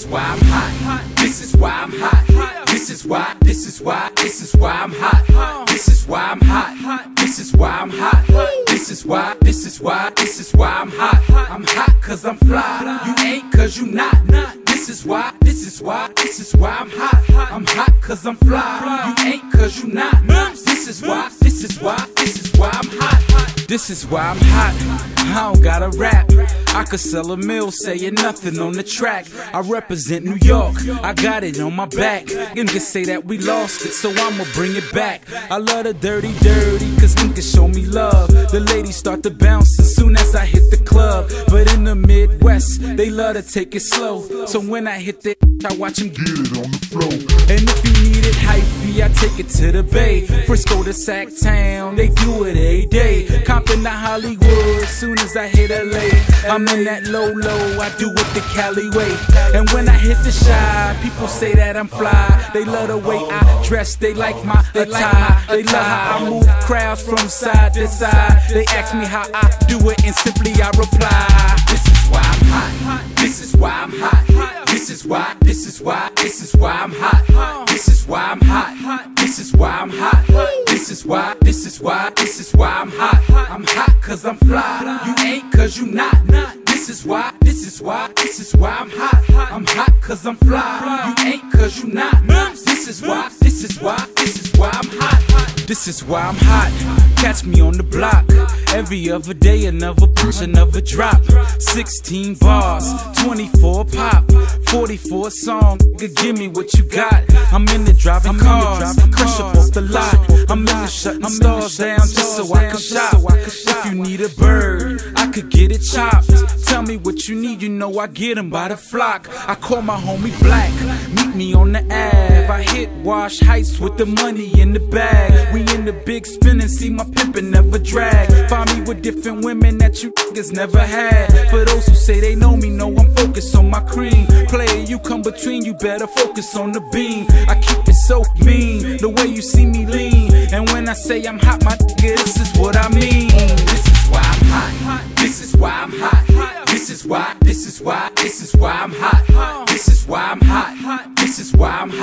why I'm hot. This is why I'm hot. This is why I'm hot. This is why I'm hot. This is why I'm hot. This is why I'm hot. I'm hot cause I'm fly. You ain't cause you not. This is why I'm hot. I'm hot cause I'm fly. You ain't cause you not. This is why I'm hot. This is why I'm hot. I don't gotta rap. I could sell a mill saying nothing on the track. I represent New York, I got it on my back. Niggas say that we lost it, so I'ma bring it back. I love the dirty, cause niggas show me love. The ladies start to bounce as soon as I hit the club. But in the Midwest, they love to take it slow. So when I hit that, I watch them get it on the floor. And if you need it hyphy, I take it to the Bay. Frisco to Sac Town, they do it every day. Compton to Hollywood, soon as I hit LA. I'm in that low, I do it the Cali way. And when I hit the Chi, people say that I'm fly. They love the way I dress, they like my attire. They love how I move crowds from side to side. They ask me how I do it and simply I reply. This is why I'm hot. This is why I'm hot. This is why I'm hot. This is why I'm hot. This is why I'm hot. This is why I'm hot. I'm hot cause I'm fly. You ain't cause you not. This is why I'm hot. I'm hot cause I'm fly. You ain't cause you not. This is why I'm hot. This is why I'm hot. Catch me on the block. Every other day another push, another drop. 16 bars, 24 pop, 44 song. Give me what you got. I'm in the driving cars, crush up off the lot. I'm in the shutting stars down just so I can shop. If you need a bird, I could get it chopped. Tell me what you need, you know I get them by the flock. I call my homie Black, meet me on the Ave. I hit Wash Heights with the money in the bag. We in the big spin and see my pimpin' never drag. Find me with different women that you niggas never had. For those who say they know me, know I'm focused on my cream. Player, you come between, you better focus on the beam. I keep it so mean, the way you see me lean. And when I say I'm hot, my nigga, this is what I mean. This is why I'm hot. This is why I'm hot. This is why I'm hot. This is why I'm hot. This is why I'm hot. This is why I'm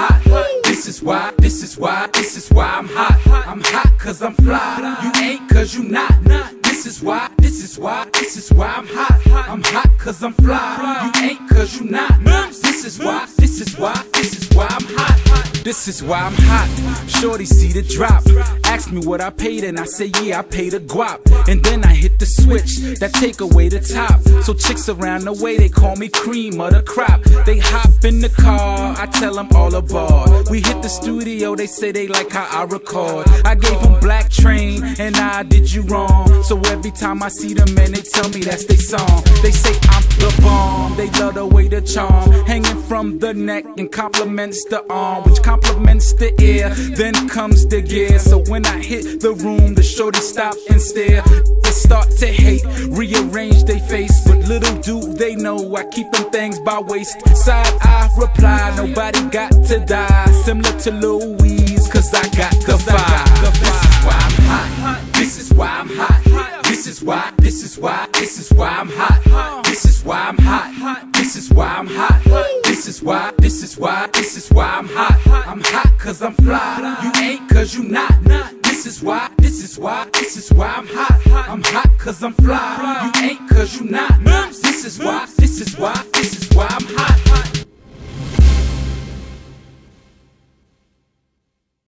hot. I'm hot cause I'm fly. You ain't cause you not. This is why I'm hot. I'm hot cause I'm fly. You ain't cause you not. This is why I'm hot. This is why I'm hot. Shorty see the drop. Ask me what I paid and I say yeah, I paid a guap. And then I hit the switch that take away the top. So chicks around the way, they call me cream of the crop. They hop in the car, I tell them all aboard. We hit the studio, they say they like how I record. I gave them Black Train and I did you wrong. So every time I see them, man, they tell me that's their song. They say I'm the bomb, they love the way the charm hanging from the neck and compliments the arm, which compliments the ear. Then comes the gear. So when I hit the room, the shorty stop and stare. They start to hate, rearrange their face, but little do they know I keep them things by waist. Side I reply, nobody got to die. Similar to Louise, cause I got the vibe. This is why I'm hot. This is why I'm hot. This is why I'm hot. This is why I'm hot. This is why I'm hot. This is why I'm hot. I'm hot cause I'm fly. You ain't cause you not. This is why I'm hot. I'm hot cause I'm fly. You ain't cause you not. This is why